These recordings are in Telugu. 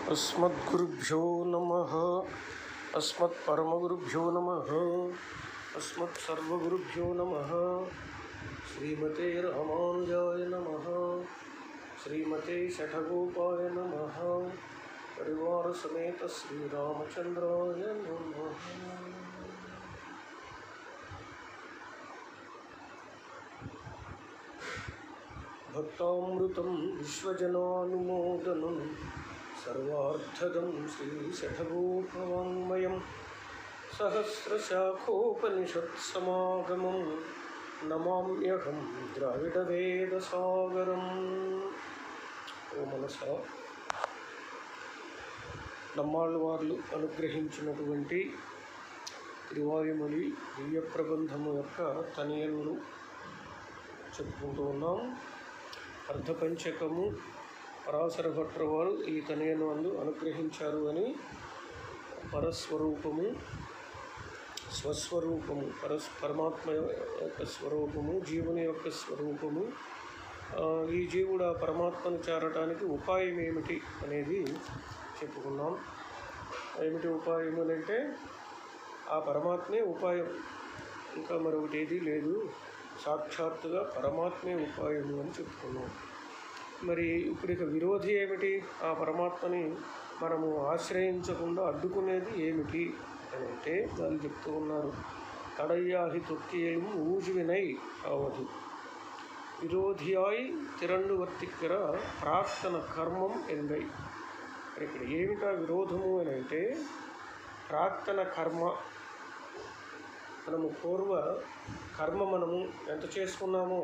अस्मद्गुरुभ्यो नमः। अस्मत्परमगुरुभ्यो नमः। अस्मत्सर्वगुरुभ्यो नमः। श्रीमते रामानुजाय नमः। श्रीमते शठगोपाय नमः। परिवार समेत श्री रामचंद्राय नमः। भक्तामृतं विश्वजनानुमोदनं सर्वार्थदं श्रीशठगोपवाङ्मयं सहस्रशाखोपनिषत्समागमं नमाम्यहं द्राविडवेदसागरम्। ఓ మనసా, నమ్మాళ్ళవార్లు అనుగ్రహించినటువంటి తిరువాయుమలి దివ్య ప్రబంధము యొక్క తనియన్లు చెప్పుకుంటూ ఉన్నాం. అర్ధపంచకము పరాశర భట్ల వారు ఈ తనయను అందు అనుగ్రహించారు అని పరస్వరూపము, స్వస్వరూపము, పరమాత్మ యొక్క స్వరూపము, జీవుని యొక్క స్వరూపము, ఈ జీవుడు ఆ పరమాత్మను చేరటానికి ఉపాయం ఏమిటి అనేది చెప్పుకున్నాం. ఏమిటి ఉపాయం అంటే ఆ పరమాత్మే ఉపాయం, ఇంకా మరొకటి ఏది లేదు, సాక్షాత్తుగా పరమాత్మే ఉపాయము అని చెప్పుకున్నాం. మరి ఇప్పుడు ఇక విరోధి ఏమిటి? ఆ పరమాత్మని మనము ఆశ్రయించకుండా అడ్డుకునేది ఏమిటి అని అంటే దాన్ని చెప్తూ ఉన్నారు. తడయ్యాహి తొక్కియేం ఊజువినై అవదు విరోధియాయి తిరండు వర్తిక్కర ప్రార్థన కర్మం ఎంగై. ఇక్కడ ఏమిటా విరోధము అని అంటే ప్రార్థన కర్మ. మనము పూర్వ కర్మ మనము ఎంత చేసుకున్నామో,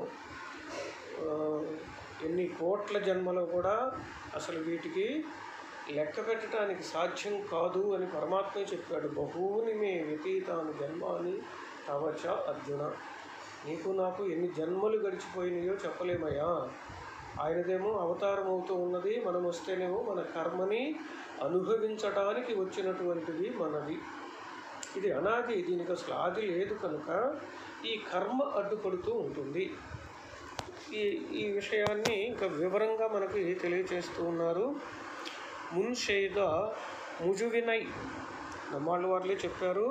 ఎన్ని కోట్ల జన్మలో కూడా అసలు వీటికి లెక్క పెట్టడానికి సాధ్యం కాదు అని పరమాత్మే చెప్పాడు. బహూని మే వ్యతీతాని జన్మాని తవచ అర్జున. నీకు నాకు ఎన్ని జన్మలు గడిచిపోయినాయో చెప్పలేమయ్యా. ఆయనదేమో అవతారం అవుతూ ఉన్నది, మనం వస్తేనేమో మన కర్మని అనుభవించడానికి వచ్చినటువంటిది మనది. ఇది అనాది, దీనికి అసలు ఆది లేదు కనుక ఈ కర్మ అడ్డుపడుతూ ఉంటుంది. ఈ విషయాన్ని ఇంకా వివరంగా మనకి తెలియచేస్తూ ఉన్నారు. మున్షేద ముజువినై, నమ్మాళ్ళ వార్లే చెప్పారు.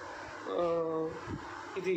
ఇది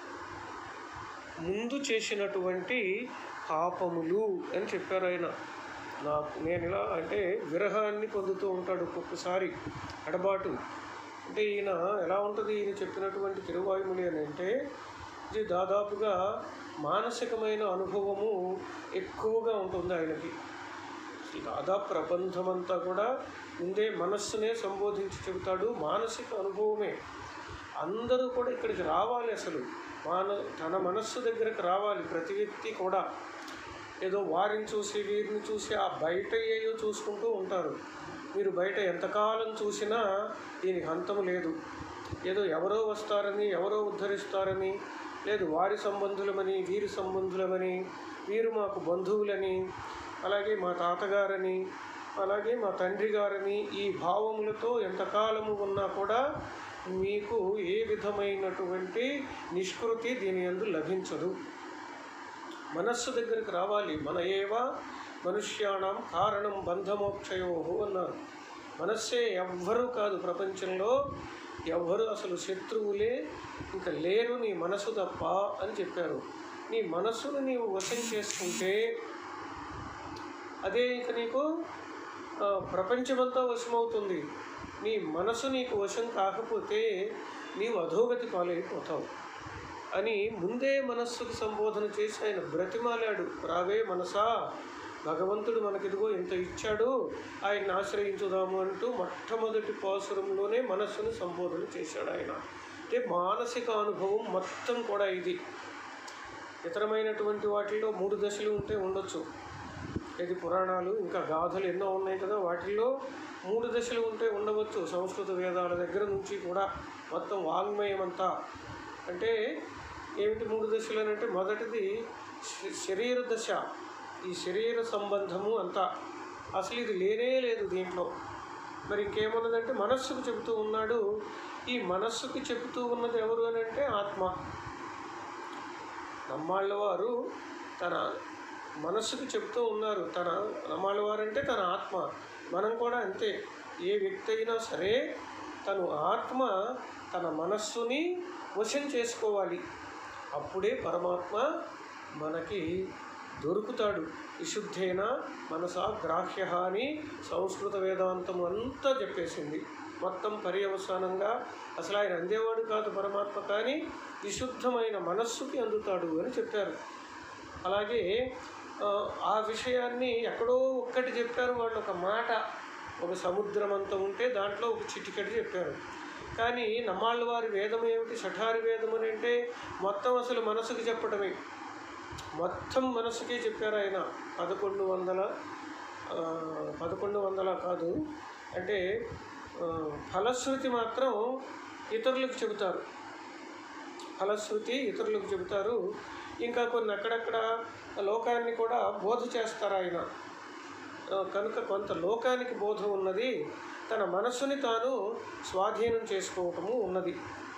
ముందు చేసినటువంటి పాపములు అని చెప్పారు ఆయన. నేను ఇలా అంటే విరహాన్ని పొందుతూ ఉంటాడు ఒక్కొక్కసారి, ఎడబాటు. అంటే ఈయన ఎలా ఉంటుంది, ఈయన చెప్పినటువంటి తిరువాయుమలి అని అంటే ఇది దాదాపుగా మానసికమైన అనుభవము ఎక్కువగా ఉంటుంది ఆయనకి. దాదాపు ప్రబంధమంతా కూడా ముందే మనస్సునే సంబోధించి చెబుతాడు. మానసిక అనుభవమే. అందరూ కూడా ఇక్కడికి రావాలి, అసలు తన మనస్సు దగ్గరకు రావాలి. ప్రతి వ్యక్తి కూడా ఏదో వారిని చూసి వీరిని చూసి ఆ బయట ఏయో చూసుకుంటూ ఉంటారు. మీరు బయట ఎంతకాలం చూసినా దీనికి అంతము లేదు. ఏదో ఎవరో వస్తారని, ఎవరో ఉద్ధరిస్తారని, లేదు వారి సంబంధులమని, వీరి సంబంధులమని, వీరు మాకు బంధువులని, అలాగే మా తాతగారని, అలాగే మా తండ్రి గారని, ఈ భావములతో ఎంతకాలము ఉన్నా కూడా మీకు ఏ విధమైనటువంటి నిష్కృతి దీని యందు లభించదు. మనస్సు దగ్గరికి రావాలి. మన ఏవ మనుష్యాణం కారణం బంధమోక్షయోహో అన్నారు. మనస్సే ఎవ్వరూ కాదు ప్రపంచంలో, ఎవ్వరు అసలు శత్రువులే ఇంకా లేరు నీ మనసు తప్ప అని చెప్పారు. నీ మనస్సును నీవు వశం చేసుకుంటే అదే ఇక నీకు ప్రపంచమంతా వశమవుతుంది. నీ మనసు నీకు వశం కాకపోతే నీవు అధోగతి పాలైపోతావు అని ముందే మనస్సుకు సంబోధన చేసి ఆయన బ్రతిమాలాడు. రావే మనసా, భగవంతుడు మనకిదిగో ఇంత ఇచ్చాడు, ఆయన్ని ఆశ్రయించుదాము అంటూ మొట్టమొదటి పాసురంలోనే మనస్సును సంబోధన చేశాడు ఆయన. అంటే మానసిక అనుభవం మొత్తం కూడా ఇది. ఇతరమైనటువంటి వాటిల్లో 3 దశలు ఉంటే ఉండొచ్చు. ఇది పురాణాలు ఇంకా గాథలు ఎన్నో ఉన్నాయి కదా, వాటిల్లో 3 దశలు ఉంటే ఉండవచ్చు. సంస్కృత వేదాల దగ్గర నుంచి కూడా మొత్తం వాంగ్మయం అంతా. అంటే ఏమిటి 3 దశలు అని అంటే మొదటిది శరీర దశ. ఈ శరీర సంబంధము అంతా అసలు ఇది లేనే లేదు దీంట్లో. మరి ఇంకేమున్నదంటే మనస్సుకు చెబుతూ ఉన్నాడు. ఈ మనస్సుకు చెబుతూ ఉన్నది ఎవరు అని అంటే ఆత్మ. నమ్మాళ్ళ వారు తన మనస్సుకు చెబుతూ ఉన్నారు. తన నమ్మాళ్ళ వారంటే తన ఆత్మ. మనం కూడా అంతే. ఏ వ్యక్తి అయినా సరే తను ఆత్మ తన మనస్సుని వశం చేసుకోవాలి. అప్పుడే పరమాత్మ మనకి దొరుకుతాడు. విశుద్ధేన మనసా గ్రాహ్య అని సంస్కృత వేదాంతం అంతా చెప్పేసింది. మొత్తం పర్యవసానంగా అసలు ఆయన అందేవాడు కాదు పరమాత్మ, కానీ విశుద్ధమైన మనస్సుకి అందుతాడు అని చెప్పారు. అలాగే ఆ విషయాన్ని ఎక్కడో ఒక్కటి చెప్పారు వాళ్ళు. ఒక మాట, ఒక సముద్రం అంత ఉంటే దాంట్లో ఒక చిటికెట్ చెప్పారు. కానీ నమ్మాళ్ళ వారి వేదం ఏమిటి? షఠారి వేదం అని అంటే మొత్తం అసలు మనసుకి చెప్పటమే, మొత్తం మనసుకే చెప్పారు ఆయన. 1100 కాదు, అంటే ఫలశ్రుతి మాత్రం ఇతరులకు చెబుతారు. ఫలశ్రుతి ఇతరులకు చెబుతారు. ఇంకా కొన్ని అక్కడక్కడ లోకాన్ని కూడా బోధ చేస్తారు ఆయన. కనుక కొంత లోకానికి బోధ ఉన్నది, తన మనస్సుని తాను స్వాధీనం చేసుకోవటము ఉన్నది.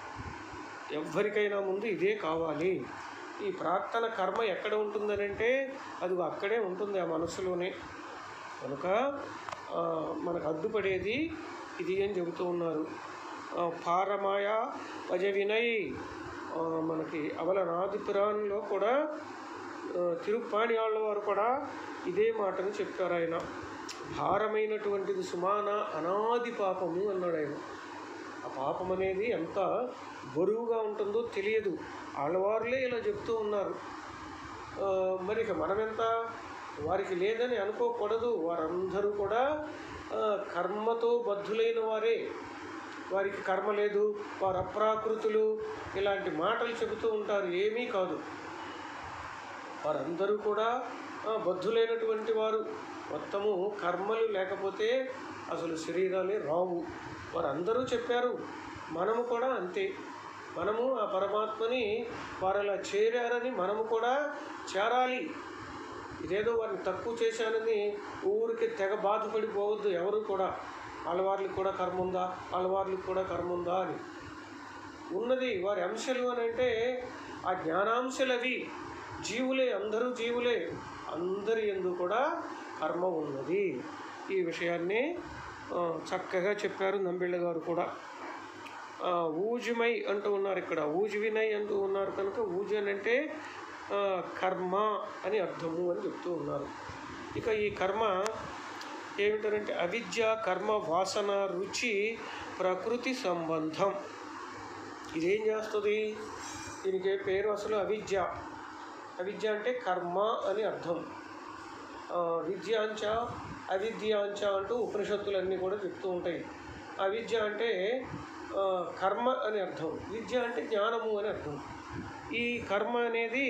ఎవ్వరికైనా ముందు ఇదే కావాలి. ఈ ప్రార్థన కర్మ ఎక్కడ ఉంటుందనంటే అది అక్కడే ఉంటుంది, ఆ మనసులోనే. కనుక మనకు అడ్డుపడేది ఇది అని చెబుతూ ఉన్నారు. పారమాయ భజ వినయ్, మనకి అవలనాది పురాణంలో కూడా తిరుప్పాణి వాళ్ళ వారు కూడా ఇదే మాటను చెప్పారు ఆయన. భారమైనటువంటిది సుమాన అనాది పాపము అన్నాడు ఆయన. ఆ పాపం అనేది ఎంత బరువుగా ఉంటుందో తెలియదు. ఆళ్ళవారులే ఇలా చెప్తూ ఉన్నారు. మరి మనమెంత వారికి లేదని అనుకోకూడదు. వారందరూ కూడా కర్మతో బద్ధులైన వారే. వారికి కర్మ లేదు, వారు అప్రాకృతులు, ఇలాంటి మాటలు చెబుతూ ఉంటారు. ఏమీ కాదు, వారందరూ కూడా బద్ధులైనటువంటి వారు. మొత్తము కర్మలు లేకపోతే అసలు శరీరాలే రావు. వారందరూ చెప్పారు. మనము కూడా అంతే. మనము ఆ పరమాత్మని వారు అలా చేరారని మనము కూడా చేరాలి. ఇదేదో వారిని తక్కువ చేశానని ఊరికి తెగ బాధపడిపోవద్దు ఎవరు కూడా. వాళ్ళవార్లకు కూడా కర్మ ఉందా, వాళ్ళవార్లకు కూడా కర్మ ఉందా అని ఉన్నది. వారి అంశాలు అని అంటే ఆ జ్ఞానాంశాలు అవి. జీవులే, అందరూ జీవులే, అందరి యందు కూడా కర్మ ఉన్నది. ఈ విషయాన్ని చక్కగా చెప్పారు నంబిళ్ళ గారు కూడా. ఊజిమై అంటూ ఉన్నారు ఇక్కడ, ఊజి వినయ్ అంటూ ఉన్నారు. కనుక ఊజి అని అంటే కర్మ అని అర్థము అని చెప్తూ ఉన్నారు. ఇక ఈ కర్మ ఏమిటంటే అవిద్య, కర్మ, వాసన, రుచి, ప్రకృతి సంబంధం. ఇదేం చేస్తుంది? దీనికి పేరు అసలు అవిద్య. అవిద్య అంటే కర్మ అని అర్థం. విద్యాంచ అవిద్యాంచ అంటూ ఉపనిషత్తులన్నీ కూడా చెప్తూ ఉంటాయి. అవిద్య అంటే కర్మ అని అర్థం, విద్య అంటే జ్ఞానము అని అర్థం. ఈ కర్మ అనేది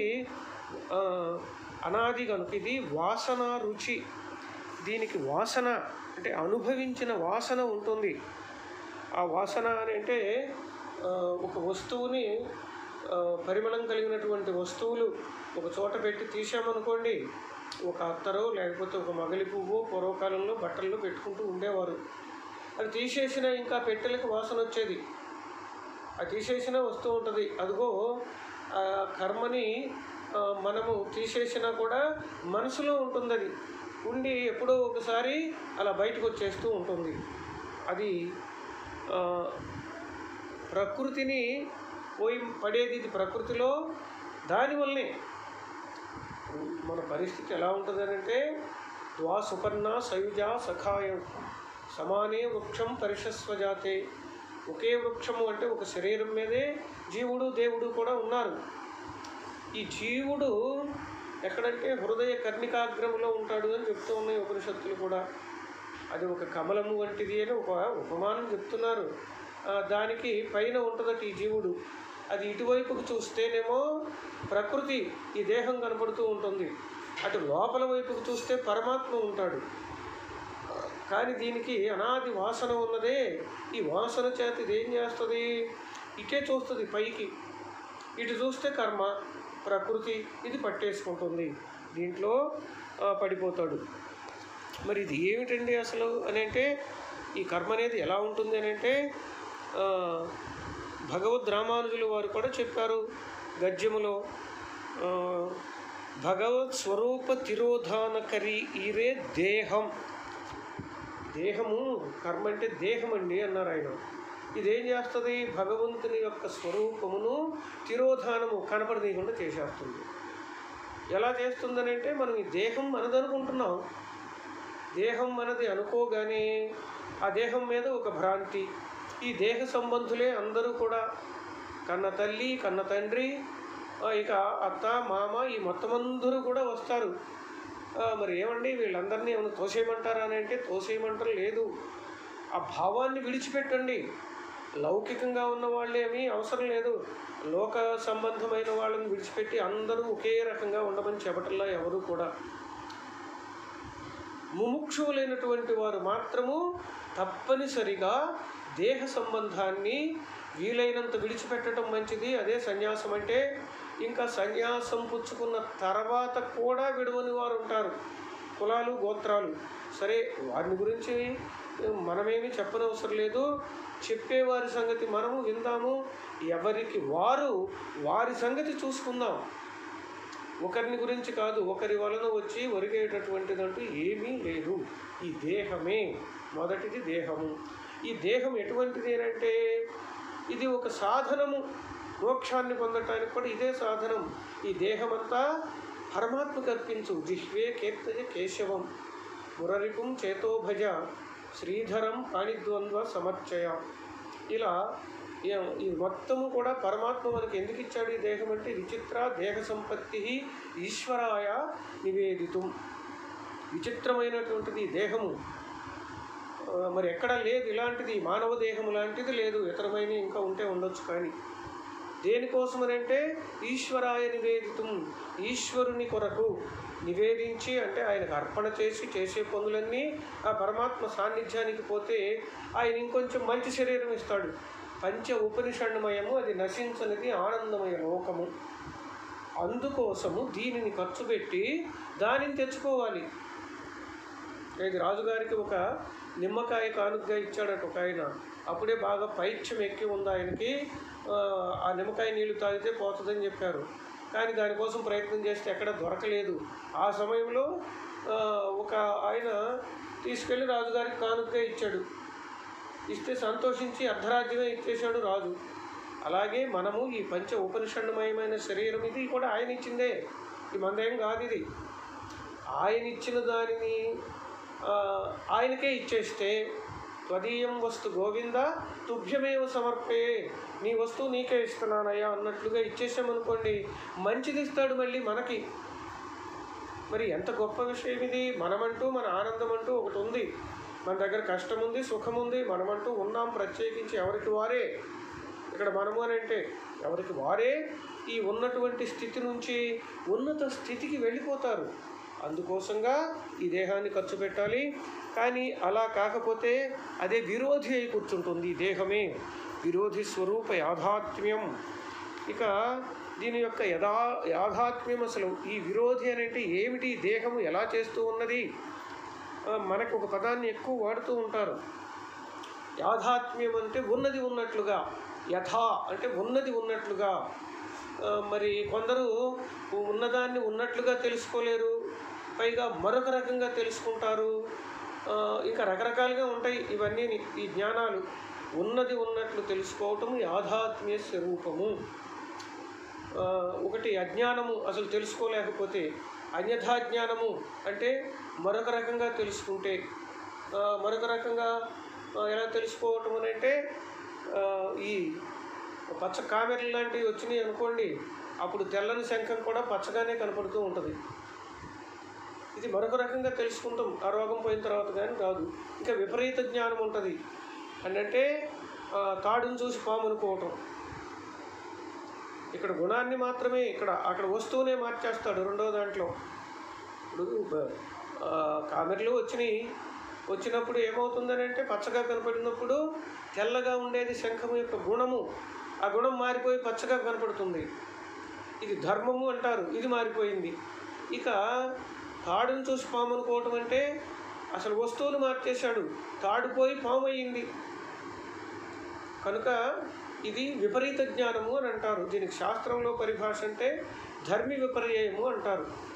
అనాది కనుక ఇది వాసన, రుచి. దీనికి వాసన అంటే అనుభవించిన వాసన ఉంటుంది. ఆ వాసన అని అంటే ఒక వస్తువుని, పరిమళం కలిగినటువంటి వస్తువులు ఒక చోట పెట్టి తీసామనుకోండి, ఒక అత్తరో లేకపోతే ఒక మగలి పువ్వు పూర్వకాలంలో బట్టల్లో పెట్టుకుంటూ ఉండేవారు. అది తీసేసిన ఇంకా పెట్టెలకు వాసన వచ్చేది. అది తీసేసిన వస్తూ ఉంటుంది. అదిగో ఆ కర్మని మనము తీసేసినా కూడా మనసులో ఉంటుంది. అది ఉండి ఎప్పుడో ఒకసారి అలా బయటకు వచ్చేస్తూ ఉంటుంది. అది ప్రకృతిని పోయి పడేది. ఇది ప్రకృతిలో దానివల్లనే మన పరిస్థితి ఎలా ఉంటుంది అంటే ద్వా సుపర్ణ సయుజ సఖాయ సమానే వృక్షం పరిషస్వజాతే. ఒకే వృక్షము అంటే ఒక శరీరం మీదే జీవుడు దేవుడు కూడా ఉన్నారు. ఈ జీవుడు ఎక్కడంటే హృదయ కర్ణికాగ్రములో ఉంటాడు అని చెప్తూ ఉన్నాయి ఉపనిషత్తులు కూడా. అది ఒక కమలము వంటిది అని ఒక ఉపమానం చెప్తున్నారు. దానికి పైన ఉంటుందట ఈ జీవుడు. అది ఇటువైపుకు చూస్తేనేమో ప్రకృతి, ఈ దేహం కనపడుతూ ఉంటుంది. అటు లోపల వైపుకు చూస్తే పరమాత్మ ఉంటాడు. కానీ దీనికి అనాది వాసన ఉన్నదే. ఈ వాసన చేత ఇది ఏం చేస్తుంది? ఇటే చూస్తుంది పైకి. ఇటు చూస్తే కర్మ, ప్రకృతి ఇది పట్టేసుకుంటుంది. దీంట్లో పడిపోతాడు. మరి ఇది ఏమిటండి అసలు అని అంటే, ఈ కర్మ అనేది ఎలా ఉంటుంది అని అంటే భగవద్ రామానుజులు వారు కూడా చెప్పారు గద్యములో, భగవత్ స్వరూప తిరోధానకరి ఈరే దేహం. దేహము కర్మ అంటే దేహం అండి అన్నారు ఆయన. ఇదేం చేస్తుంది? భగవంతుని యొక్క స్వరూపమును తిరోధానము కనపడనీయకుండా చేసేస్తుంది. ఎలా చేస్తుందని అంటే, మనం ఈ దేహం మనదనుకుంటున్నాం. దేహం మనది అనుకోగానే ఆ దేహం మీద ఒక భ్రాంతి. ఈ దేహ సంబంధులే అందరూ కూడా, కన్న తల్లి, కన్న తండ్రి, ఇక అత్త, మామ, ఈ మొత్తం అందరూ కూడా వస్తారు. మరి ఏమండి వీళ్ళందరినీ ఏమైనా తోసేయమంటారా అని అంటే తోసేయమంటారు లేదు. ఆ భావాన్ని విడిచిపెట్టండి. లౌకికంగా ఉన్న వాళ్ళేమీ అవసరం లేదు. లోక సంబంధమైన వాళ్ళని విడిచిపెట్టి అందరూ ఒకే రకంగా ఉండమని చెప్పటంలో ఎవరు కూడా. ముముక్షువులైనటువంటి వారు మాత్రము తప్పనిసరిగా దేహ సంబంధాన్ని వీలైనంత విడిచిపెట్టడం మంచిది. అదే సన్యాసం అంటే. ఇంకా సన్యాసం పుచ్చుకున్న తర్వాత కూడా విడవని వారు ఉంటారు, కులాలు, గోత్రాలు. సరే, వారిని గురించి మనమేమి చెప్పనవసరం లేదు. చెప్పేవారి సంగతి మనము విందాము. ఎవరికి వారు వారి సంగతి చూసుకుందాం. ఒకరిని గురించి కాదు, ఒకరి వలన వచ్చి ఒరిగేటటువంటిదంటూ ఏమీ లేదు. ఈ దేహమే మొదటిది. దేహము, ఈ దేహం ఎటువంటిది అంటే ఇది ఒక సాధనము. మోక్షాన్ని పొందటానికి కూడా ఇదే సాధనం. ఈ దేహమంతా పరమాత్మకు అర్పించు. జిహ్వే కీర్తయ కేశవం మురరిపుం చేతోభజ శ్రీధరం ప్రాణిద్వంద్వ సమర్చయ. ఇలా ఈ మొత్తము కూడా పరమాత్మ మనకి ఎందుకు ఇచ్చాడు ఈ దేహం అంటే, విచిత్ర దేహ సంపత్తి ఈశ్వరాయ నివేదితం. విచిత్రమైనటువంటిది దేహము. మరి ఎక్కడా లేదు ఇలాంటిది. మానవ దేహము లాంటిది లేదు. ఇతరమైన ఇంకా ఉంటే ఉండొచ్చు. కానీ దేనికోసమనంటే ఈశ్వరాయ నివేదితం. ఈశ్వరుని కొరకు నివేదించి అంటే ఆయనకు అర్పణ చేసి చేసే పనులన్నీ ఆ పరమాత్మ సాన్నిధ్యానికి పోతే ఆయన ఇంకొంచెం మంచి శరీరం ఇస్తాడు. పంచ ఉపనిషణ్మయము, అది నశించనిది ఆనందమయ లోకము. అందుకోసము దీనిని ఖర్చు పెట్టి దానిని తెచ్చుకోవాలి. ఇది రాజుగారికి ఒక నిమ్మకాయ కానుకగా ఇచ్చాడట ఒక ఆయన. అప్పుడే బాగా పైత్యం ఎక్కి ఉంది ఆయనకి. ఆ నిమ్మకాయ నీళ్లు తాగితే పోతుందని చెప్పారు. కానీ దానికోసం ప్రయత్నం చేస్తే ఎక్కడ దొరకలేదు. ఆ సమయంలో ఒక ఆయన తీసుకెళ్ళి రాజుగారికి కానుకగా ఇచ్చాడు. ఇస్తే సంతోషించి అర్ధరాజ్యమే ఇచ్చేశాడు రాజు. అలాగే మనము ఈ పంచ ఉపనిషణ్మయమైన శరీరం ఇది కూడా ఆయన ఇచ్చిందే, ఇది మనదేం కాదు. ఇది ఆయన ఇచ్చిన దానిని ఆయనకే ఇచ్చేస్తే, త్వదీయం వస్తు గోవింద తుభ్యమేవ సమర్పే, నీ వస్తువు నీకే ఇస్తున్నానయ్యా అన్నట్లుగా ఇచ్చేసామనుకోండి, మంచిది ఇస్తాడు మళ్ళీ మనకి. మరి ఎంత గొప్ప విషయం ఇది. మనమంటూ మన ఆనందం అంటూ ఒకటి ఉంది. మన దగ్గర కష్టం ఉంది, సుఖం ఉంది. మనమంటూ ఉన్నాం ప్రత్యేకించి ఎవరికి వారే. ఇక్కడ మనము అని అంటే ఎవరికి వారే ఈ ఉన్నటువంటి స్థితి నుంచి ఉన్నత స్థితికి వెళ్ళిపోతారు. అందుకోసంగా ఈ దేహాన్ని ఖర్చు పెట్టాలి. కానీ అలా కాకపోతే అదే విరోధి అయి కూర్చుంటుంది. ఈ దేహమే విరోధి స్వరూప యాథాత్మ్యం. ఇక దీని యొక్క యాథాత్మ్యం అసలు ఈ విరోధి అని అంటే ఏమిటి, దేహము ఎలా చేస్తూ ఉన్నది. మనకు ఒక పదాన్ని ఎక్కువ వాడుతూ ఉంటారు. యాథాత్మ్యం అంటే ఉన్నది ఉన్నట్లుగా, యథా అంటే ఉన్నది ఉన్నట్లుగా. మరి కొందరు ఉన్నదాన్ని ఉన్నట్లుగా తెలుసుకోలేరు, పైగా మరొక రకంగా తెలుసుకుంటారు. ఇంకా రకరకాలుగా ఉంటాయి ఇవన్నీ. ఈ జ్ఞానాలు ఉన్నది ఉన్నట్లు తెలుసుకోవటము యాథాత్మ్య స్వరూపము. ఒకటి అజ్ఞానము, అసలు తెలుసుకోలేకపోతే. అన్యథా జ్ఞానము అంటే మరొక రకంగా తెలుసుకుంటే. మరొక రకంగా ఎలా తెలుసుకోవటం అని అంటే, ఈ పచ్చ కామెర్లు లాంటివి వచ్చినాయి అనుకోండి, అప్పుడు తెల్లని శంఖం కూడా పచ్చగానే కనపడుతూ ఉంటుంది. ఇది మరొక రకంగా తెలుసుకుంటాం ఆ రోగం పోయిన తర్వాత, కానీ రాదు. ఇంకా విపరీత జ్ఞానం ఉంటుంది అంటే తాడును చూసి పాము అనుకోవటం. ఇక్కడ గుణాన్ని మాత్రమే, అక్కడ వస్తువునే మార్చేస్తాడు రెండో దాంట్లో. ఇప్పుడు కామెర్లు వచ్చినప్పుడు ఏమవుతుందని అంటే, పచ్చగా కనపడినప్పుడు తెల్లగా ఉండేది శంఖము యొక్క గుణము, ఆ గుణం మారిపోయి పచ్చగా కనపడుతుంది. ఇది ధర్మము అంటారు, ఇది మారిపోయింది. ఇక తాడును చూసి పాము అనుకోవటం అంటే అసలు వస్తువులు మార్చేశాడు, తాడుపోయి పాము అయ్యింది. కనుక ఇది విపరీత జ్ఞానము అని అంటారు. దీనికి శాస్త్రంలో పరిభాష అంటే ధర్మి విపర్యయము అంటారు.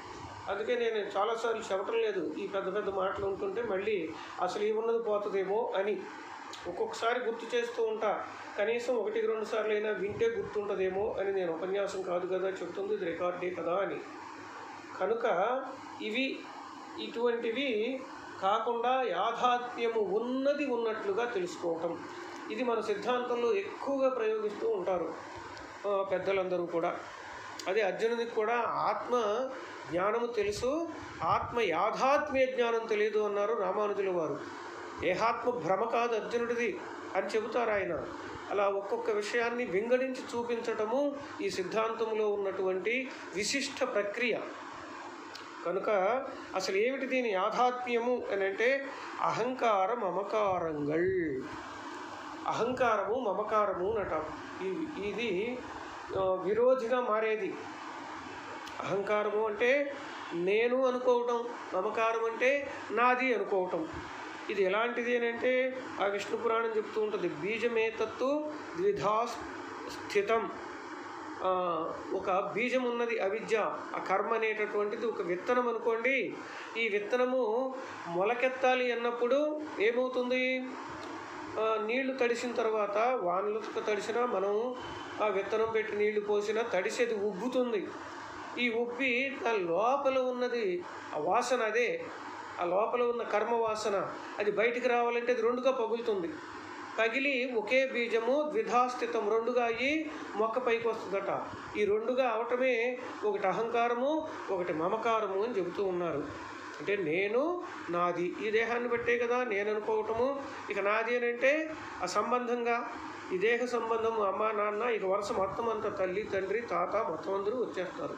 అందుకే నేను చాలాసార్లు చెప్పటం లేదు, ఈ పెద్ద పెద్ద మాటలు ఉంటుంటే మళ్ళీ అసలు ఏమున్నది పోతుందేమో అని ఒక్కొక్కసారి గుర్తు చేస్తూ ఉంటా. కనీసం 1-2 సార్లు అయినా వింటే గుర్తుంటుందేమో అని. నేను ఉపన్యాసం కాదు కదా చెబుతుంది, ఇది రికార్డే కదా అని. కనుక ఇటువంటివి కాకుండా యాథాత్మ్యము ఉన్నది ఉన్నట్లుగా తెలుసుకోవటం, ఇది మన సిద్ధాంతంలో ఎక్కువగా ప్రయోగిస్తూ ఉంటారు పెద్దలందరూ కూడా. అదే అర్జునునికి కూడా ఆత్మ జ్ఞానము తెలుసు, ఆత్మ యాథాత్మ్య జ్ఞానం తెలియదు అన్నారు రామానుజుల వారు. ఏహాత్మ భ్రమ కాదు అర్జునుడిది అని చెబుతారు ఆయన. అలా ఒక్కొక్క విషయాన్ని వింగడించి చూపించటము ఈ సిద్ధాంతంలో ఉన్నటువంటి విశిష్ట ప్రక్రియ. కనుక అసలు ఏమిటి దీని యాథాత్మ్యము అని అంటే అహంకార మమకారంగల్. అహంకారము మమకారము నట ఇది విరోధిగా మారేది. అహంకారము అంటే నేను అనుకోవటం, మమకారం అంటే నాది అనుకోవటం. ఇది ఎలాంటిది అని అంటే ఆ విష్ణు పురాణం చెప్తూ ఉంటుంది, బీజమేతత్తు ద్విధా స్థితం. ఒక బీజం ఉన్నది అవిద్య, ఆ కర్మ అనేటటువంటిది ఒక విత్తనం అనుకోండి. ఈ విత్తనము మొలకెత్తాలి అన్నప్పుడు ఏమవుతుంది? నీళ్లు తడిసిన తర్వాత, వానలతో తడిసినా మనం ఆ విత్తనం పెట్టి నీళ్లు పోసినా తడిసేది ఉబ్బుతుంది. ఈ ఉబ్బి ఆ లోపల ఉన్నది ఆ వాసన, అదే ఆ లోపల ఉన్న కర్మ వాసన, అది బయటికి రావాలంటే అది రెండుగా పగులుతుంది. పగిలి ఒకే బీజము ద్విధాస్థితం రెండుగా అయ్యి మొక్క పైకి వస్తుందట. ఈ రెండుగా అవటమే ఒకటి అహంకారము, ఒకటి మమకారము అని చెబుతూ ఉన్నారు. అంటే నేను నాది ఈ దేహాన్ని బట్టే కదా నేను అనుకోవటము. ఇక నాది అని అంటే ఆ సంబంధంగా ఈ దేహ సంబంధం, అమ్మ నాన్న, ఇక వరుస మొత్తం అంతా తల్లి తండ్రి తాత మొత్తం అందరూ వచ్చేస్తారు.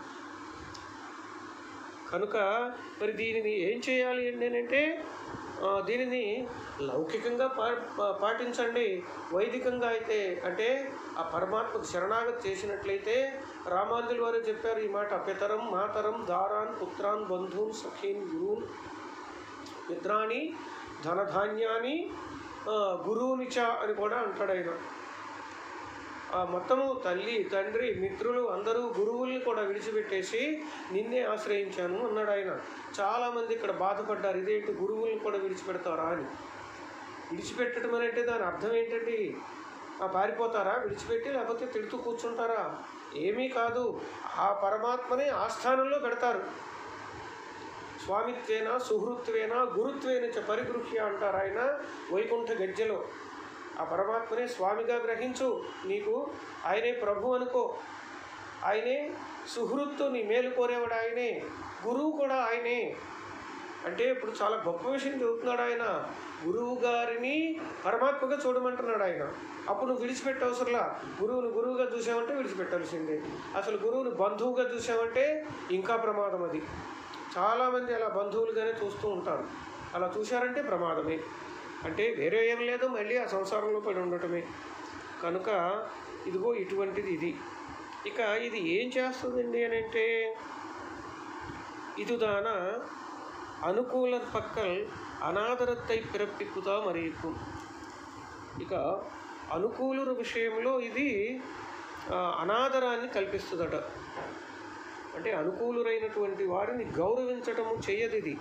కనుక మరి దీనిని ఏం చేయాలి అంటే దీనిని లౌకికంగా పాటించండి. వైదికంగా అయితే అంటే ఆ పరమాత్మకు శరణాగతి చేసినట్లయితే రామానుజుల వారు చెప్పారు ఈ మాట, పితరం మాతరం దారాన్ పుత్రాన్ బంధూన్ సఖీన్ గురూన్ మిత్రాన్ని ధనధాన్యాన్ని గురువునిచ అని కూడా అంటాడు ఆయన. మొత్తము తల్లి తండ్రి మిత్రులు అందరూ గురువుల్ని కూడా విడిచిపెట్టేసి నిన్నే ఆశ్రయించాను అన్నాడు ఆయన. చాలామంది ఇక్కడ బాధపడ్డారు, ఇదేంటి గురువుల్ని కూడా విడిచిపెడతారా అని. విడిచిపెట్టడం అని అంటే దాని అర్థం ఏంటండి? పారిపోతారా విడిచిపెట్టి, లేకపోతే తిడుతూ కూర్చుంటారా? ఏమీ కాదు, ఆ పరమాత్మని ఆస్థానంలో పెడతారు. స్వామిత్వేన సుహృత్వేన గురుత్వేన చ పరిగృహ్య అంటారు ఆయన వైకుంఠ గజ్జెలో. ఆ పరమాత్మనే స్వామిగా గ్రహించు, నీకు ఆయనే ప్రభు అనుకో, ఆయనే సుహృత్తు, నీ మేలు కోరేవాడు ఆయనే, గురువు కూడా ఆయనే. అంటే ఇప్పుడు చాలా గొప్ప విషయం చెబుతున్నాడు ఆయన. గురువు గారిని పరమాత్మగా చూడమంటున్నాడు ఆయన. అప్పుడు నువ్వు విడిచిపెట్టే అవసరంలా. గురువుని గురువుగా చూసావంటే విడిచిపెట్టాల్సిందే. అసలు గురువుని బంధువుగా చూసావంటే ఇంకా ప్రమాదం. అది చాలామంది అలా బంధువులుగానే చూస్తూ ఉంటారు. అలా చూశారంటే ప్రమాదమే. అంటే వేరే ఏం లేదు, మళ్ళీ ఆ సంసారంలో పడి ఉండటమే. కనుక ఇదిగో ఇటువంటిది ఇది. ఇక ఇది ఏం చేస్తుందండి అని అంటే இதுதான అనుకూలర్ పక్కల్ అనాదరத்தை பிறப்பிக்குదా మరీకు. ఇక అనుకూలుల విషయంలో ఇది అనాదరాన్ని కల్పిస్తుందట. అంటే అనుకూలురైనటువంటి వారిని గౌరవించటము చేయదు ఇది.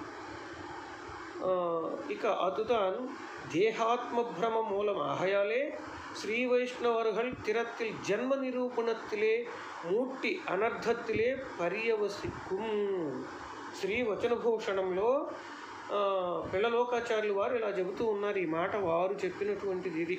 ఇక அதுதான் தேகாத்ம மூலம் ஆகையாலே ஸ்ரீ வைஷ்ணவர்கள் திறத்தில் ஜன்ம நிரூபணத்திலே மூட்டி అనర్థத்திலே పర్యవసిక్కుం. శ్రీ వచనభూషణంలో పిళ్ళలోకాచార్యులు వారు ఇలా చెబుతూ ఉన్నారు. ఈ మాట వారు చెప్పినటువంటిది ఇది.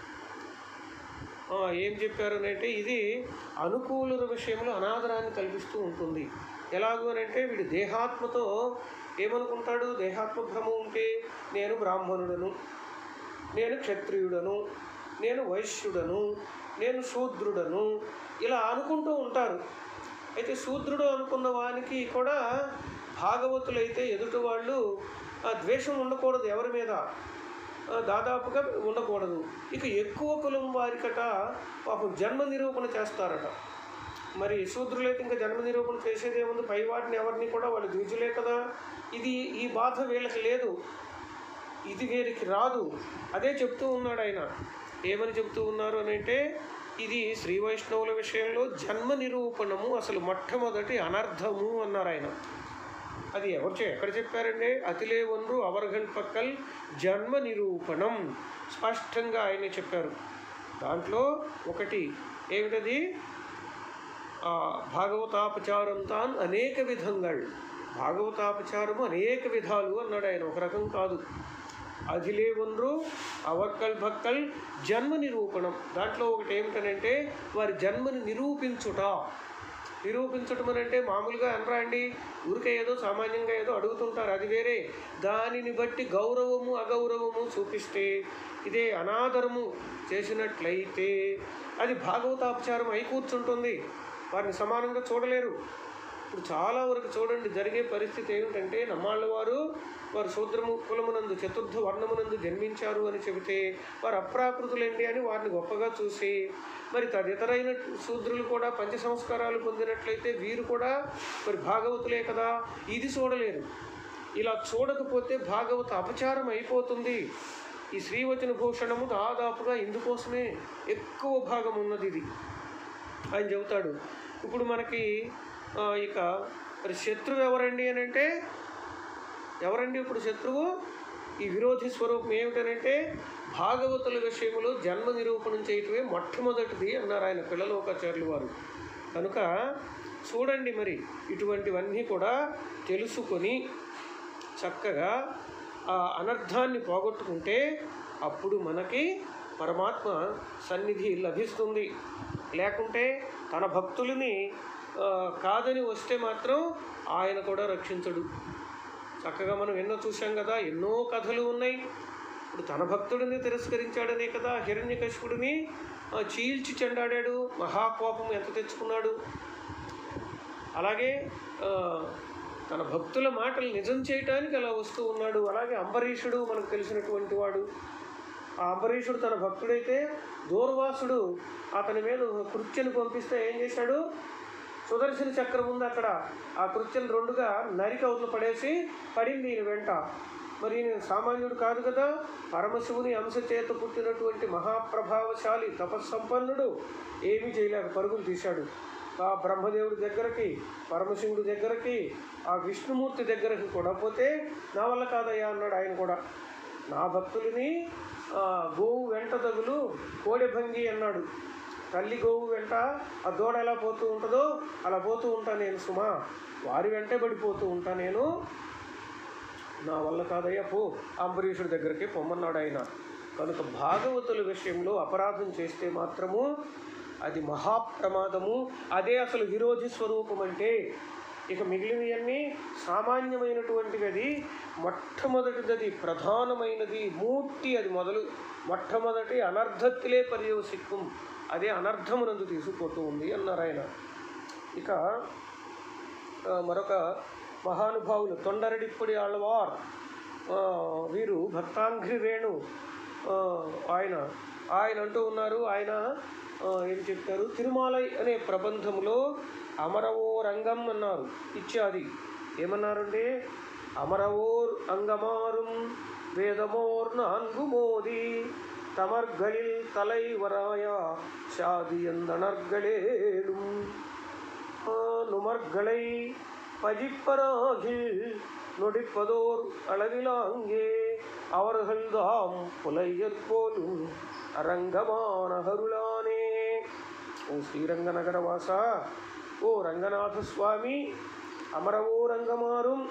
ఏం చెప్పారు అంటే ఇది అనుకూలుల విషయంలో అనాదరాన్ని కల్పిస్తూ ఉంటుంది. ఎలాగూ అంటే వీడు దేహాత్మతో ఏమనుకుంటాడు? దేహాత్మ భ్రమ ఉంటే నేను బ్రాహ్మణుడను, నేను క్షత్రియుడను, నేను వైశ్యుడను, నేను శూద్రుడను, ఇలా అనుకుంటూ ఉంటారు. అయితే శూద్రుడు అనుకున్న వానికి కూడా భాగవతులైతే ఎదుటి వాళ్ళు ద్వేషం ఉండకూడదు, ఎవరి మీద దాదాపుగా ఉండకూడదు. ఇక ఎక్కువ కులం వారికట పాపం జన్మ నిరూపణ చేస్తారట. మరి శూద్రులైతే ఇంకా జన్మ నిరూపణ చేసేదేముంది? పై వాటిని ఎవరిని కూడా వాళ్ళు ద్విజులే కదా. ఈ బాధ వీళ్ళకి లేదు, ఇది వీరికి రాదు. అదే చెప్తూ ఉన్నాడు ఆయన. ఏమని చెప్తూ ఉన్నారు అని అంటే ఇది శ్రీ వైష్ణవుల విషయంలో జన్మ నిరూపణము అసలు మొట్టమొదటి అనర్థము అన్నారు ఆయన. అది ఎక్కడ చెప్పారండి? అతిలే ఒன்று అవர்கள் పక్కల్ జన్మ నిరూపణం స్పష్టంగా ఆయన చెప్పారు. దాంట్లో ఒకటి ఏమిటది? భాగవతాపచారం తాన్ అనేక విధంగా, భాగవతాపచారము అనేక విధాలు అన్నాడు ఆయన, ఒక రకం కాదు. అదిలే ఒன்று అవర్కల్ భక్కల్ జన్మ నిరూపణం, దాంట్లో ఒకటి ఏమిటనంటే వారి జన్మని నిరూపించటం అని అంటే మామూలుగా అనరా అండి, ఊరికే ఏదో సామాన్యంగా ఏదో అడుగుతుంటారు, అది వేరే. దానిని బట్టి గౌరవము అగౌరవము చూపిస్తే, ఇదే అనాదరము చేసినట్లయితే అది భాగవతాపచారం అయి కూర్చుంటుంది. వారిని సమానంగా చూడలేరు. ఇప్పుడు చాలా వరకు చూడండి జరిగే పరిస్థితి ఏమిటంటే, నమ్మాళ్ళ వారు శూద్రము కులమునందు చతుర్థ వర్ణమునందు జన్మించారు అని చెబితే వారు అప్రాకృతులండి అని వారిని గొప్పగా చూసి, మరి తదితరైన శూద్రులు కూడా పంచ సంస్కారాలు పొందినట్లయితే వీరు కూడా మరి భాగవతులే కదా, ఇది చూడలేరు. ఇలా చూడకపోతే భాగవత అపచారం అయిపోతుంది. ఈ శ్రీవచన భూషణము దాదాపుగా ఇందుకోసమే ఎక్కువ భాగం ఉన్నది. ఇది ఆయన చెబుతాడు. ఇప్పుడు మనకి ఇక మరి శత్రువు ఎవరండి అని అంటే, ఎవరండి ఇప్పుడు శత్రువు? ఈ విరోధి స్వరూపం ఏమిటనంటే భాగవతుల విషయంలో జన్మ నిరూపణం చేయటమే మొట్టమొదటిది అన్నారు ఆయన పిల్లలోకాచార్యులు వారు. కనుక చూడండి, మరి ఇటువంటివన్నీ కూడా తెలుసుకొని చక్కగా ఆ అనర్థాన్ని పోగొట్టుకుంటే అప్పుడు మనకి పరమాత్మ సన్నిధి లభిస్తుంది. లేకుంటే తన భక్తులని కాదని వస్తే మాత్రం ఆయన కూడా రక్షించడు. చక్కగా మనం ఎన్నో చూసాం కదా, ఎన్నో కథలు ఉన్నాయి. ఇప్పుడు తన భక్తుడిని తిరస్కరించాడనే కదా హిరణ్యకశిపుడిని చీల్చి చెండాడాడు, మహాకోపం ఎంత తెచ్చుకున్నాడు. అలాగే తన భక్తుల మాటలు నిజం చేయటానికి అలా వస్తూ ఉన్నాడు. అలాగే అంబరీషుడు మనకు తెలిసినటువంటి వాడు. ఆ అంబరీషుడు తన భక్తుడైతే దూర్వాసుడు అతని మీద కృత్యను పంపిస్తే ఏం చేశాడు? సుదర్శన చక్రం ఉంది అక్కడ, ఆ కృత్యను రెండుగా నరికి అవతల పడింది ఈయన వెంట. మరి ఈయన సామాన్యుడు కాదు కదా, పరమశివుని అంశ చేత పుట్టినటువంటి మహాప్రభావశాలి తపస్సంపన్నుడు. ఏమీ చేయలేక పరుగులు తీశాడు. ఆ బ్రహ్మదేవుడి దగ్గరికి, పరమశివుడి దగ్గరికి, ఆ విష్ణుమూర్తి దగ్గరికి కూడా పోతే నా వల్ల కాదయ్యా అన్నాడు ఆయన కూడా. నా భక్తులని గోవు వెంట తగులు కోడెభంగి అన్నాడు. తల్లి గోవు వెంట ఆ దూడ ఎలా పోతూ ఉంటుందో అలా పోతూ ఉంటా నేను సుమా, వారి వెంటే పడిపోతూ ఉంటా నేను, నా వల్ల కాదయ్యా పో అంబరీషుడి దగ్గరికి పొమ్మన్నాడు ఆయన. కనుక భాగవతుల విషయంలో అపరాధం చేస్తే మాత్రము అది మహాప్రమాదము. అదే అసలు విరోధి స్వరూపం అంటే. ఇక మిగిలినవన్నీ సామాన్యమైనటువంటివి. అది మొట్టమొదటిది, ప్రధానమైనది, మూర్తి. అది మొట్టమొదటి అనర్థత్తిలే పర్యవసిక్కం, అదే అనర్థమునందు తీసుకుపోతూ ఉంది అన్నారు ఆయన. ఇక మరొక మహానుభావులు తొండరడిప్పటి ఆళ్వార్, వీరు భక్తాంఘ్రి రేణు ఆయన అంటూ ఉన్నారు. ఆయన ఏం చెప్తారు? తిరుమాలై అనే ప్రబంధములో అమరవోర్ అంగం అన్నారు ఇత్యాది. ఏమన్నారంటే, అమరవోర్ అంగమారుం వేదమోర్ నాన్గు మోది தமர்களில் தலைவராயா சாதியந்தணர்களேலும் நுமர்களை பதிப்பராகில் நொடிப்பதோர் அளவிலாங்கே அவர்கள்தாம் புலையற் போலும் அரங்கமான கருளானே. ఓ శ్రీరంగనగరవాస, ఓ రంగనాథ స్వామి, అమరవో రంగమారుం,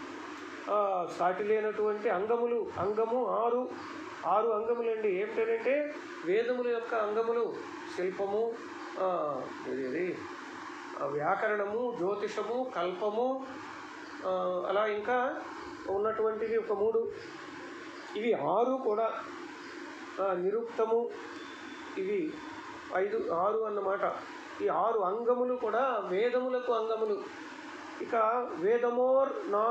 సాటి లేనటువంటి అంగములు, అంగము ఆరు అంగములండి. ఏమిటంటే వేదముల యొక్క అంగములు, శిల్పము, వ్యాకరణము, జ్యోతిషము, కల్పము, అలా ఇంకా ఉన్నటువంటివి ఒక 3, ఇవి 6 కూడా. నిరుక్తము, ఇవి 5, 6 అన్నమాట. ఈ 6 అంగములు కూడా వేదములకు అంగములు. ఇక వేదమోర్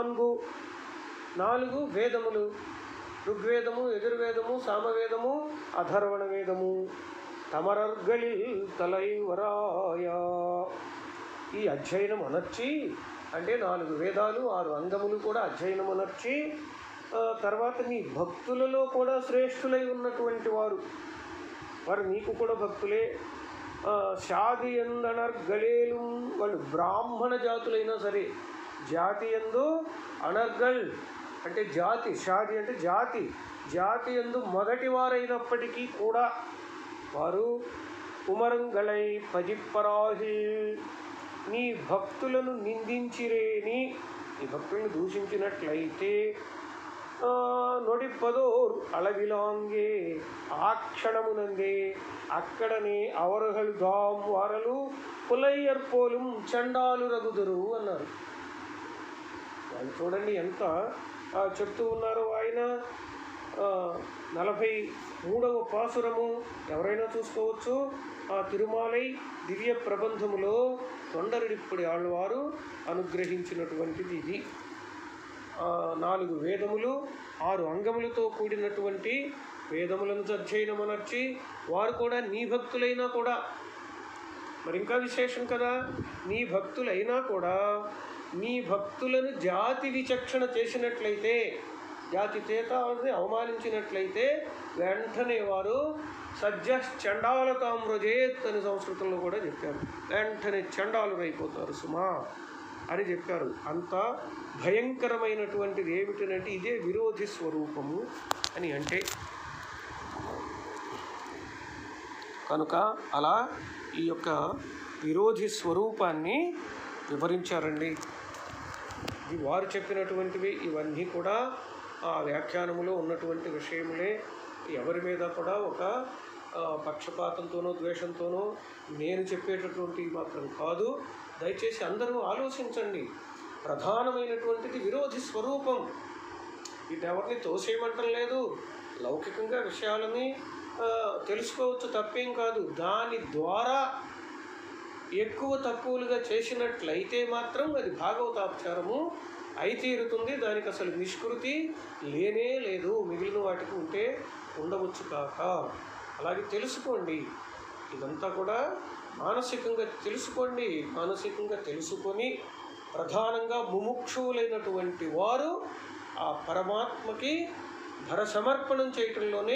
4 వేదములు, ఋగ్వేదము, యజుర్వేదము, సామవేదము, అథర్వణ వేదము. తమరర్గళిల్ తలైవరాయ, ఈ అధ్యయనం అనర్చి అంటే 4 వేదాలు 6 అంగములు కూడా అధ్యయనం అనర్చి, తర్వాత నీ భక్తులలో కూడా శ్రేష్ఠులై ఉన్నటువంటి వారు నీకు కూడా భక్తులే. షాది ఎందనర్గళేలు, వాళ్ళు బ్రాహ్మణ జాతులైనా సరే, జాతి యందు అనర్గల్ అంటే జాతి, షాది అంటే జాతి, జాతి యందు మొదటి వారైనప్పటికీ కూడా వారు ఉమరంగళై పజిప్పరాహి నీ భక్తులను నిందించిరేని, నీ భక్తులను దూషించినట్లయితే నొడిపదోర్ అళవిలాంగే ఆ క్షణమునందే అక్కడనే అవరహలు దాం వారలు పులయ్యర్పోలు చండాలు రగుదురు అన్నారు. వాళ్ళు చూడండి ఎంత చెప్తూ ఉన్నారు. ఆయన 43వ పాసురము ఎవరైనా చూసుకోవచ్చు. ఆ తిరుమాలై దివ్య ప్రబంధములో తొండరడిప్పటి ఆళ్వారు అనుగ్రహించినటువంటిది ఇది. 4 వేదములు 6 అంగములతో కూడినటువంటి వేదములను అధ్యయనమనర్చి వారు కూడా నీ భక్తులైనా కూడా, మరి ఇంకా విశేషం కదా, నీ భక్తులైనా కూడా నీ భక్తులను జాతి విచక్షణ చేసినట్లయితే, జాతి చేత అవమానించినట్లయితే వెంటనే వారు సజ్జ చండాలతామ్రజేత్ అని సంస్కృతంలో కూడా చెప్పారు. వెంటనే చండాలురైపోతారు సుమా అని చెప్పారు. అంత భయంకరమైనటువంటిది ఏమిటంటే ఇదే విరోధి స్వరూపము అని అంటే. కనుక అలా ఈ యొక్క విరోధి స్వరూపాన్ని వివరించారండి. ఇది వారు చెప్పినటువంటివి. ఇవన్నీ కూడా ఆ వ్యాఖ్యానములో ఉన్నటువంటి విషయములే. ఎవరి మీద కూడా ఒక పక్షపాతంతోనో ద్వేషంతోనో నేను చెప్పేటటువంటివి మాత్రం కాదు. దయచేసి అందరూ ఆలోచించండి. ప్రధానమైనటువంటిది విరోధి స్వరూపం. ఇది ఎవరిని తోసేయమంటం లేదు. లౌకికంగా విషయాలని తెలుసుకోవచ్చు, తప్పేం కాదు. దాని ద్వారా ఎక్కువ తక్కువలుగా చేసినట్లయితే మాత్రం అది భాగవతాపచారము అయి తీరుతుంది. దానికి అసలు నిష్కృతి లేనే లేదు. మిగిలిన వాటికి ఉంటే ఉండవచ్చు కాక. అలాగే తెలుసుకోండి. ఇదంతా కూడా మానసికంగా తెలుసుకోండి. మానసికంగా తెలుసుకొని ప్రధానంగా ముముక్షువులైనటువంటి వారు ఆ పరమాత్మకి ధర సమర్పణం చేయటంలోనే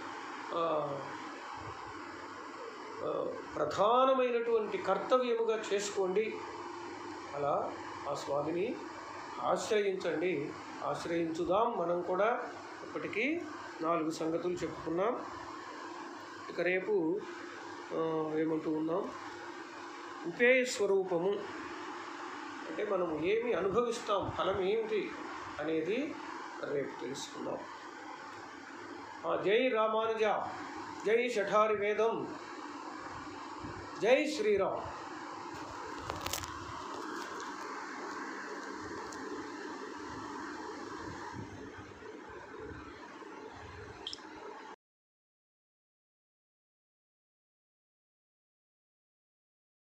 ప్రధానమైనటువంటి కర్తవ్యముగా చేసుకోండి. అలా ఆ స్వామిని ఆశ్రయించండి. ఆశ్రయించుదాం. మనం కూడా ఇప్పటికీ 4 సంగతులు చెప్పుకున్నాం. ఇక రేపు ఏమంటూ ఉన్నాం, ఉపేయ స్వరూపము అంటే మనం ఏమి అనుభవిస్తాం, ఫలం ఏమిటి అనేది రేపు తెలుసుకుందాం. జై రామానుజ, జై శఠారి వేదం, జై శ్రీరామ్.